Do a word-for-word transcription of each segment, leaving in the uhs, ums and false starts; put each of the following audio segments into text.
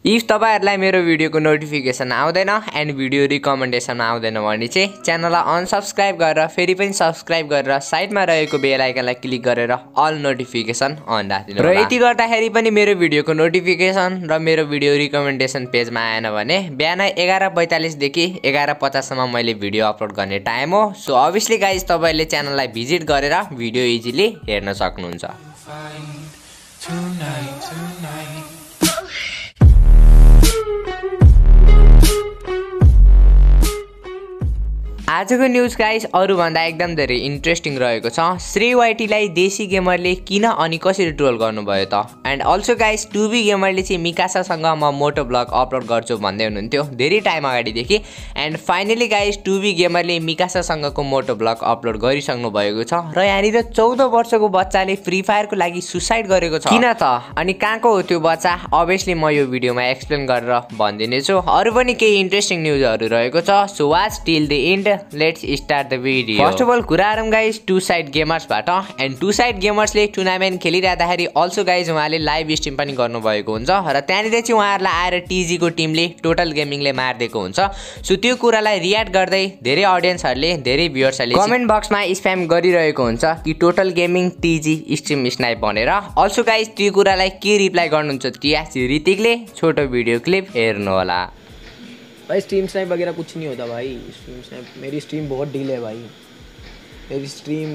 If तपाईहरुलाई मेरो भिडियोको नोटिफिकेसन आउँदैन एन्ड भिडियो रिकमेन्डेसन आउँदैन भने चाहिँ च्यानललाई अनसब्स्क्राइब गरेर फेरि पनि सब्स्क्राइब गरेर साइडमा रहेको बेल आइकनलाई क्लिक गरेर अल नोटिफिकेसन अन राख्दिनु होला। र यति गर्दाखेरि पनि मेरो भिडियोको नोटिफिकेसन र मेरो भिडियो रिकमेन्डेसन पेजमा आएन भने बिहान एघार पैंतालीस देखि एघार पचास सम्म मैले भिडियो अपलोड गर्ने टाइम हो। सो अभियसली गाइज तपाईहरुले च्यानललाई भिजिट गरेर भिडियो इजिली हेर्न सक्नुहुन्छ। आजको न्यूज गाइस अरु भन्दा एकदम धेरै इन्ट्रेस्टिङ रहेको छ। श्री वाइटीलाई देशी गेमरले किन अनि कसरी ट्रोल गर्नुभयो त? And also guys to be गेमरले चाहिँ मिकासासँग म मोटो ब्लग अपलोड गर्छु भन्दै हुनुहुन्थ्यो धेरै टाइम अगाडिदेखि। And finally guys to be गेमरले मिकासासँगको मोटो ब्लग अपलोड गरिसक्नु भएको छ र यहाँनिर चौध वर्षको बच्चाले फ्री फायरको लागि सुसाइड गरेको छ। किन त अनि कहाँको हो त्यो बच्चा? अभियसली म यो भिडियोमा एक्सप्लेन गरेर भनिदिनेछु। अरु पनि केही इन्ट्रेस्टिङ न्यूजहरु रहेको छ। So watch till the end. Let's start the video. First of all कुरा गरौँ गाइस टु साइड गेमर्सबाट। एन्ड टु साइड गेमर्सले टुर्नामेन्ट खेलिरहँदाखेरि अल्सो गाइज उहाँले लाइभ स्ट्रिम पनि गर्नुभएको हुन्छ र त्यहाँनिर चाहिँ उहाँहरूलाई आएर टिजीको टिमले टोटल गेमिङले मारिदिएको हुन्छ। सो त्यो कुरालाई रियाक्ट गर्दै धेरै अडियन्सहरूले धेरै भ्युअर्सहरूले कमेन्ट बक्समा स्प्याम गरिरहेको हुन्छ कि total gaming TG stream snipe भनेर। अल्सो गाइज त्यो कुरालाई के रिप्लाई गर्नुहुन्छ टियास ऋतिकले? छोटो भिडियो क्लिप हेर्नु होला। भाई स्ट्रीम स्नाइप वगैरह कुछ नहीं होता भाई। स्ट्रीम स्नाइप मेरी स्ट्रीम बहुत डील है भाई। मेरी स्ट्रीम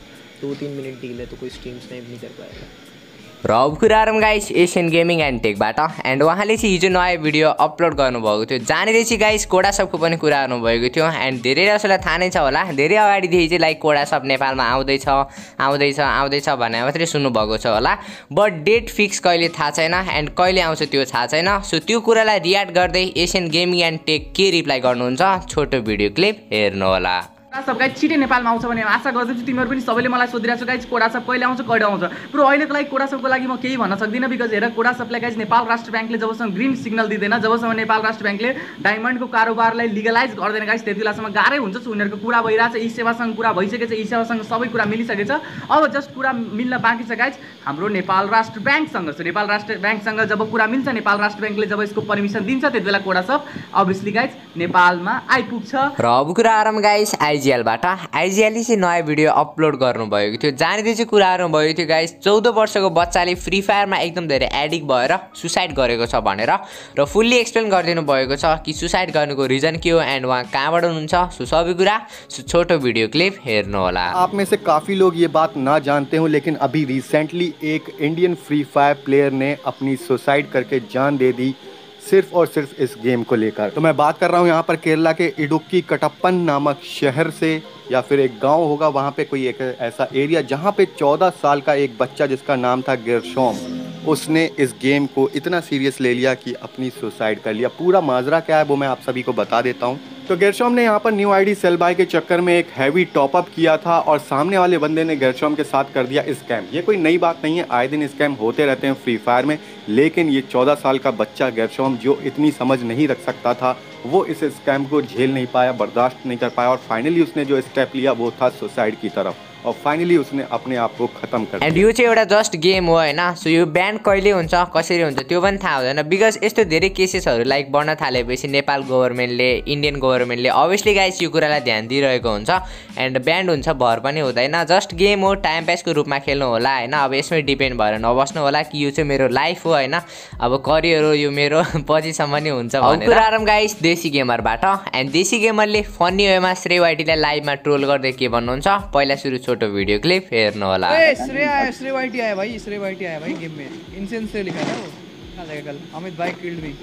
दो तीन मिनट डील है तो कोई स्ट्रीम स्नाइप नहीं कर पाएगा। र अब कुरा गरौँ गाइस एसियन गेमिङ एन्ड टेकबाट। एन्ड उहाँले चाहिँ हिजो नयाँ भिडियो अपलोड गर्नुभएको थियो जहाँनिर चाहिँ गाइस कोडासपको पनि कुरा गर्नुभएको थियो। एन्ड धेरै जसोलाई थाहा नै छ होला धेरै अगाडिदेखि चाहिँ लाइक कोडासप नेपालमा आउँदैछ आउँदैछ आउँदैछ भने मात्रै सुन्नुभएको छ होला। बट डेट फिक्स कहिले थाहा छैन एन्ड कहिले आउँछ त्यो थाहा छैन। सो त्यो कुरालाई रियाक्ट गर्दै एसियन गेमिङ एन्ड टेक के रिप्लाई गर्नुहुन्छ छोटो भिडियो क्लिप हेर्नु होला। सब गाइस छिटै नेपालमा आउँछ भने आशा गर्छु। तिमीहरू पनि सबैले मलाई सोधिरहेको छ गाइस कोडासप कहिले आउँछ कहिले आउँछ। पुरो अहिलेको लागि कोडासपको लागि म केही भन्न सक्दिनँ बिकज हेर कोडासपलाई गाइस नेपाल राष्ट्र ब्याङ्कले जबसम्म ग्रिन सिग्नल दिँदैन जबसम्म नेपाल राष्ट्र ब्याङ्कले डायमन्डको कारोबारलाई लिगलाइज गर्दैन गाइस त्यति बेलासम्म गाह्रै हुन्छ। उनीहरूको कुरा भइरहेछ ई सेवासँग कुरा भइसकेछ ई सेवासँग सबै कुरा मिलिसकेछ। अब जस्ट कुरा मिल्न बाँकी छ गाइस हाम्रो नेपाल राष्ट्र ब्याङ्कसँग। सो नेपाल राष्ट्र ब्याङ्कसँग जब कुरा मिल्छ नेपाल राष्ट्र ब्याङ्कले जब यसको पर्मिसन दिन्छ त्यति बेला कोडासप अभियसली गाइस नेपालमा आइपुग्छ। र अब कुरा गरौँ गाइस आइजिएलबाट। आइजिएलले चाहिँ नयाँ भिडियो अपलोड गर्नुभएको थियो जहाँनिर चाहिँ कुरा गर्नुभएको थियो गाइस चौध वर्षको बच्चाले फ्री फायरमा एकदम धेरै एडिक्ट भएर सुसाइड गरेको छ भनेर र फुल्ली एक्सप्लेन गरिदिनु भएको छ कि सुसाइड गर्नुको रिजन के हो एन्ड उहाँ कहाँबाट हुनुहुन्छ। सो सबै कुरा सो छोटो भिडियो क्लिप हेर्नु होला। आप में से काफ़ी लोग ये बात ना जानते हो लेकिन अभी रिसेंटली एक इंडियन फ्री फायर प्लेयर ने अपनी सुसाइड करके जान दे दी सिर्फ और सिर्फ इस गेम को लेकर। तो मैं बात कर रहा हूँ यहाँ पर केरला के इडुक्की कटप्पन नामक शहर से या फिर एक गांव होगा वहाँ पे कोई एक ऐसा एरिया जहाँ पे चौदह साल का एक बच्चा जिसका नाम था गेरशोम उसने इस गेम को इतना सीरियस ले लिया कि अपनी सुसाइड कर लिया। पूरा माजरा क्या है वो मैं आप सभी को बता देता हूँ। तो गेरशोम ने यहाँ पर न्यू आईडी सेल बाय के चक्कर में एक हैवी टॉपअप किया था और सामने वाले बंदे ने गेरशोम के साथ कर दिया स्कैम। ये कोई नई बात नहीं है, आए दिन स्कैम होते रहते हैं फ्री फायर में। लेकिन ये चौदह साल का बच्चा गेरशोम जो इतनी समझ नहीं रख सकता था वो इस स्कैम को झेल नहीं पाया, बर्दाश्त नहीं कर पाया और फाइनली उसने जो स्टेप लिया वो था सुसाइड की तरफ और फाइनली उसने अपने आप को खत्म कर दिया। एन्ड यो चाहिँ एउटा जस्ट गेम हो हैन। सो यो ब्यान कहिले हुन्छ कसरी हुन्छ त्यो पनि थाहा हुँदैन बिकज यस्तो धेरै केसेसहरू लाइक बढ्न थालेपछि नेपाल गभर्नमेन्टले इन्डियन गभर्नमेन्टले अभियसली गाइस यो कुरालाई ध्यान दिइरहेको हुन्छ एन्ड ब्यान्ड हुन्छ भर पनि हुँदैन। जस्ट गेम हो टाइम पासको रूपमा खेल्नु होला हैन। अब यसमै डिपेन्ड भएर नबस्नु होला कि यो चाहिँ मेरो लाइफ हो हैन अब करियर हो यो मेरो पछिसम्म नि हुन्छ भनेर। कुरा गरौँ गाइस देशी गेमरबाट। एन्ड देशी गेमरले फन्नी वेमा श्रेय वाइटीलाई लाइभमा ट्रोल गर्दै के भन्नुहुन्छ पहिला सुरु छोटो वीडियो क्लिप हेर्नु होला। ए श्रेय आया श्रेय वाइटी आया भाई श्रेय वाइटी आया भाई गेम में इनसेंस से लिखा है वो कहां जाएगा कल अमित भाई किल्ड मी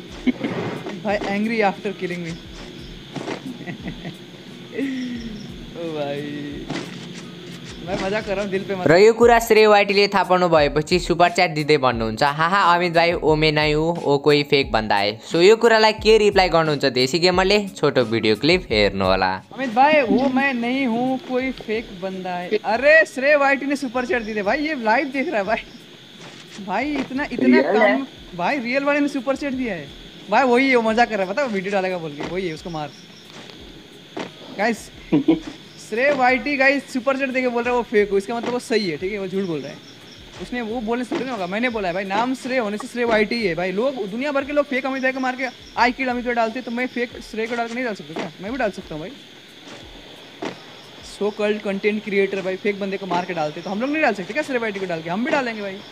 भाई एंग्री आफ्टर किलिंग मी ओ भाई मैं मजाक कर रहा हूं दिल पे मत। र यो कुरा श्रेय वाइटीले थाहा पाउनु भएपछि सुपर च्याट दिँदै भन्नुहुन्छ हाहा अमित भाई ओ मैं नहीं हूं ओ कोई फेक बंदा है। सो यो कुरालाई के रिप्लाई गर्नुहुन्छ देशी गेमरले छोटो भिडियो क्लिप हेर्नु होला। अमित भाई वो मैं नहीं हूं कोई फेक बंदा है। अरे श्रेय वाइटी ने सुपर चैट दी थी भाई ये लाइव देख रहा है भाई भाई इतना इतना कम भाई रियल वाले ने सुपर चैट दिया है भाई वही है वो मजाक कर रहा है पता वीडियो डालेगा बोल के वही है उसको मार गाइस। श्रेय वाइटी गाइस सुपर चैट देके बोल रहा है वो फेक हो इसका मतलब वो सही है ठीक है वो झूठ बोल रहा है। उसने वो बोलने से नहीं होगा, मैंने बोला है भाई नाम श्रेय होने से श्रेय वाइटी है भाई। लोग दुनिया भर के लोग फेक अमित भाई को मार के आई किड अमित भाई डालते, तो मैं फेक श्रेय को डाल के नहीं डाल सकता क्या? मैं भी डाल सकता हूँ भाई। सो कल्ड कंटेंट क्रिएटर भाई फेक बंदे को मार के डालते, तो हम लोग नहीं डाल सकते क्या श्रेय वाइटी को डाल के? हम भी डालेंगे भाई,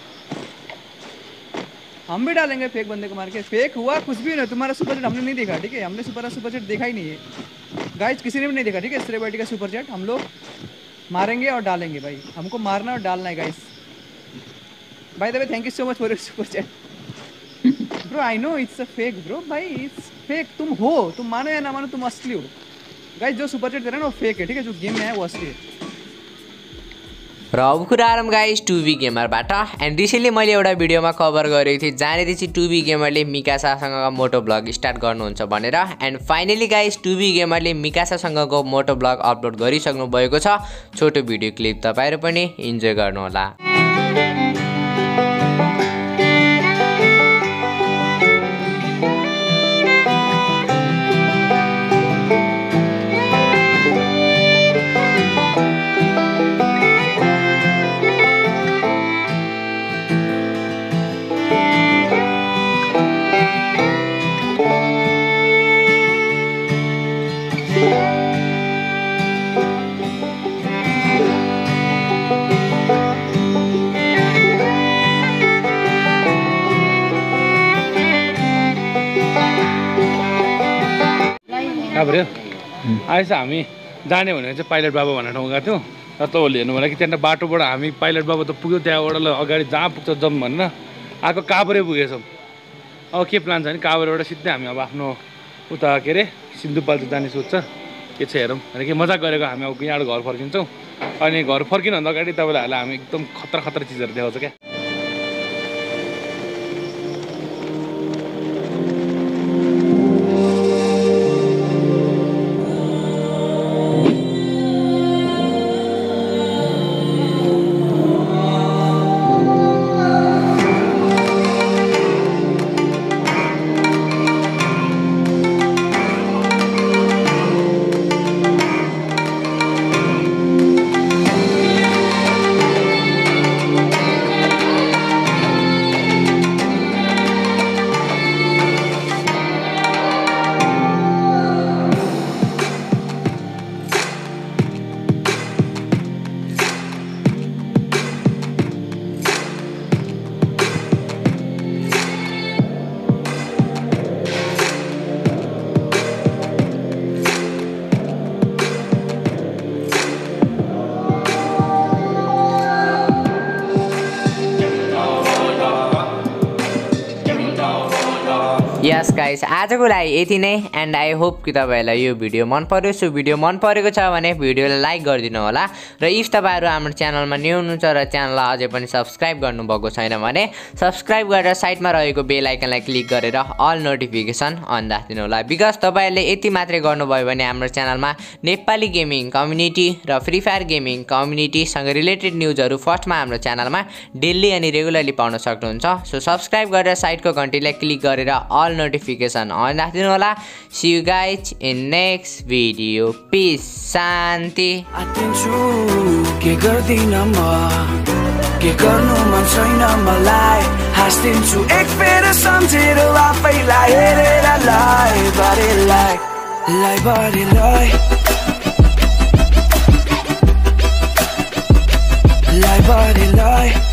हम भी डालेंगे फेक बंदे को मार के। फेक हुआ कुछ भी नहीं, तुम्हारा सुपर चैट हमने नहीं देखा, ठीक है? हमने सुपर सुपर चैट देखा ही नहीं है गाइज, किसी ने भी नहीं देखा, ठीक है? श्रेय वाइटी का सुपर चैट हम लोग मारेंगे और डालेंगे भाई, हमको मारना और डालना है guys. By the way thank you so much for your super chat bro. I know it's a fake bro भाई, इट्स फेक। तुम हो, तुम मानो या ना मानो, तुम असली हो गाइज। जो सुपर चैट दे रहा है ना वो फेक है, ठीक है? जो गेम में है वो असली है। र अब कुरा आरम गाइज टु बी गेमरबाट। एन्ड रिसेन्टली मैले एउटा भिडियोमा कभर गरेको थिएँ जहाँनिर चाहिँ टु बी गेमरले मिकासासँगको मोटो ब्लग स्टार्ट गर्नुहुन्छ भनेर। And finally guys to be गेमरले मिकासासँगको मोटो ब्लग अपलोड गरिसक्नु भएको छ। छोटो भिडियो क्लिप तपाईँहरू पनि इन्जोय गर्नुहोला। कहाँ आएछ हामी जाने भनेर चाहिँ पाइलट बाबा भन्ने ठाउँ गएको थियौँ र तपाईँहरूले हेर्नु होला कि त्यहाँनिर बाटोबाट हामी पाइलट बाबा त पुग्यो, त्यहाँबाट ल अगाडि जहाँ पुग्छ जाउँ भनेर आएको काभरे पुगेछौँ। अब के प्लान छ भने काभरेबाट सिधै हामी अब आफ्नो उता के अरे सिन्धुपाल्चोक जाने सोच छ, के छ हेरौँ भनेर के मजाक गरेको। हामी अब यहाँबाट घर फर्किन्छौँ, अनि घर फर्किनुभन्दा अगाडि तपाईँलाई हामी एकदम खतरा खतरा चिजहरू देखाउँछ क्या। यस गाइस आजको लागि यति नै। एन्ड आई होप कि तपाईँहरूलाई यो भिडियो मन पर्यो। सो भिडियो मन परेको छ भने भिडियोलाई लाइक गरिदिनु होला, र इफ तपाईँहरू हाम्रो च्यानलमा न्यू हुनुहुन्छ र च्यानललाई अझै पनि सब्सक्राइब गर्नुभएको छैन भने सब्सक्राइब गरेर साइडमा रहेको बेल आइकनलाई क्लिक गरेर अल नोटिफिकेसन अन राखिदिनु होला। बिकज तपाईँहरूले यति मात्रै गर्नुभयो भने हाम्रो च्यानलमा नेपाली गेमिङ कम्युनिटी र फ्री फायर गेमिङ कम्युनिटीसँग रिलेटेड न्युजहरू फर्स्टमा हाम्रो च्यानलमा डेली अनि रेगुलरली पाउन सक्नुहुन्छ। सो सब्सक्राइब गरेर साइडको घन्टीलाई क्लिक गरेर अल नोटिफिकेसन अन राखिदिनु होला। See you guys in next video. Peace शान्ति। के गर्दिन म के गर्नु मन छैन मलाई, हाँस्दिन्छु एक फेर सम्झेर आफैलाई हेरेर लाई बारेलाई लाई बारेलाई लाई बारेलाई